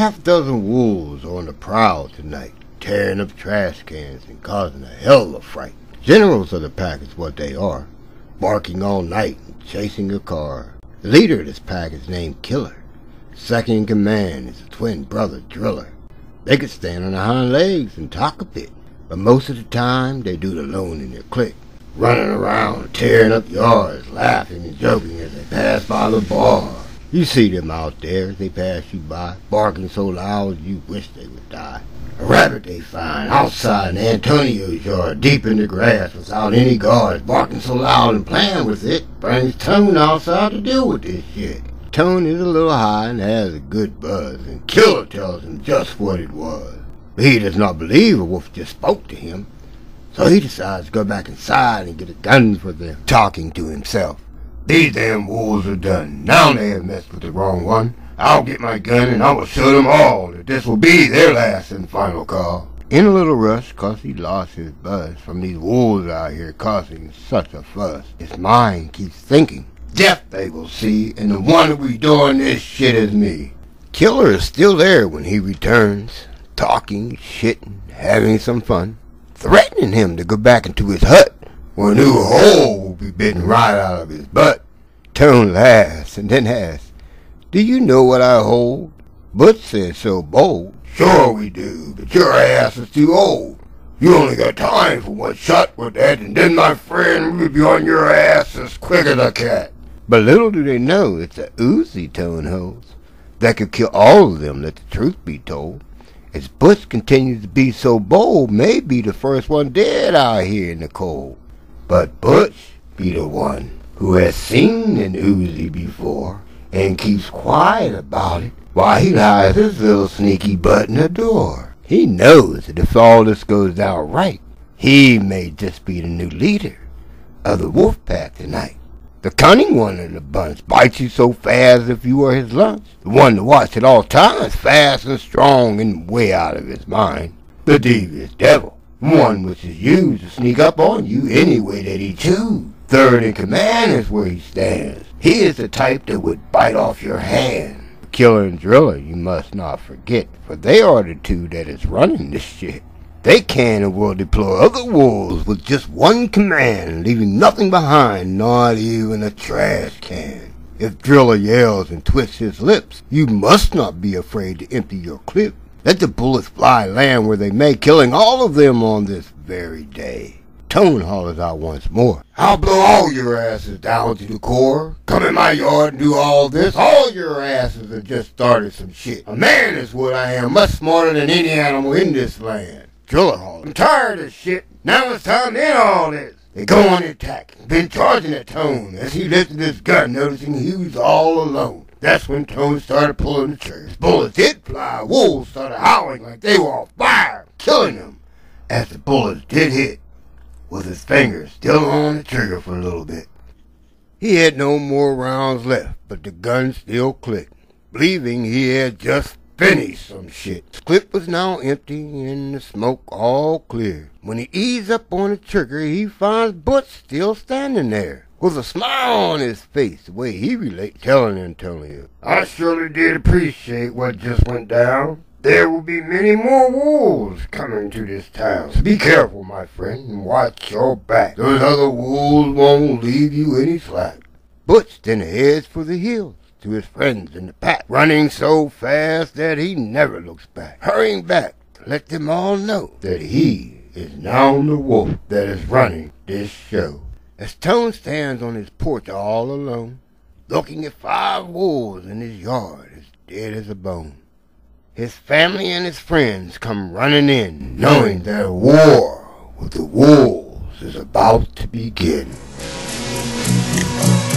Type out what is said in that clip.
half-dozen wolves are on the prowl tonight, tearing up trash cans and causing a hell of a fright. Generals of the pack is what they are, barking all night and chasing a car. The leader of this pack is named Killer. Second in command is a twin brother, Driller. They could stand on their hind legs and talk a bit, but most of the time they do it alone in their clique, running around, tearing up yards, laughing and joking as they pass by the bar. You see them out there as they pass you by, barking so loud you wish they would die. A rabbit they find outside in Antonio's yard, deep in the grass without any guards, barking so loud and playing with it, brings Tone outside to deal with this shit. Tone is a little high and has a good buzz, and Killer tells him just what it was. But he does not believe a wolf just spoke to him, so he decides to go back inside and get a gun for them, talking to himself. These damn wolves are done. Now they have messed with the wrong one. I'll get my gun and I will show them all that this will be their last and final call. In a little rush, cause he lost his buzz from these wolves out here causing such a fuss, his mind keeps thinking, death they will see, and the one that be doing this shit is me. Killer is still there when he returns, talking, shitting, having some fun, threatening him to go back into his hut, where a new hole will be bitten right out of his butt. Tone laughs and then asks, do you know what I hold? Butch says so bold. Sure we do, but your ass is too old. You only got time for one shot with that, and then my friend will be on your ass as quick as a cat. But little do they know it's a Uzi Tone holds that could kill all of them, let the truth be told. As Butch continues to be so bold, may be the first one dead out here in the cold. But Butch be the one who has seen an Uzi before and keeps quiet about it while he lies his little sneaky butt in the door. He knows that if all this goes down right, he may just be the new leader of the wolf pack tonight. The cunning one of the bunch bites you so fast if you were his lunch. The one to watch at all times, fast and strong and way out of his mind. The Devious Devil. One which is used to sneak up on you any way that he chooses. Third in command is where he stands. He is the type that would bite off your hand. Killer and Driller you must not forget, for they are the two that is running this shit. They can and will deploy other wolves with just one command, leaving nothing behind, not even a trash can. If Driller yells and twists his lips, you must not be afraid to empty your clip. Let the bullets fly land where they may, killing all of them on this very day. Tone hollers out once more. I'll blow all your asses down to the core. Come in my yard and do all this. All your asses have just started some shit. A man is what I am, much smarter than any animal in this land. Driller hollers. I'm tired of shit. Now it's time to end all this. They go on the attack. Been charging at Tone as he lifted his gun, noticing he was all alone. That's when Tone started pulling the trigger. Bullets did fly. Wolves started howling like they were on fire, killing them. As the bullets did hit, with his fingers still on the trigger for a little bit. He had no more rounds left, but the gun still clicked, believing he had just finished some shit. His clip was now empty and the smoke all clear. When he eased up on the trigger, he finds Butch still standing there, with a smile on his face, the way he relates, telling Antonio, I surely did appreciate what just went down. There will be many more wolves coming to this town. So be careful, my friend, and watch your back. Those other wolves won't leave you any slack. Butch then heads for the hills to his friends in the pack, running so fast that he never looks back, hurrying back to let them all know that he is now the wolf that is running this show. As Tone stands on his porch all alone, looking at 5 wolves in his yard as dead as a bone, his family and his friends come running in, knowing that a war with the wolves is about to begin.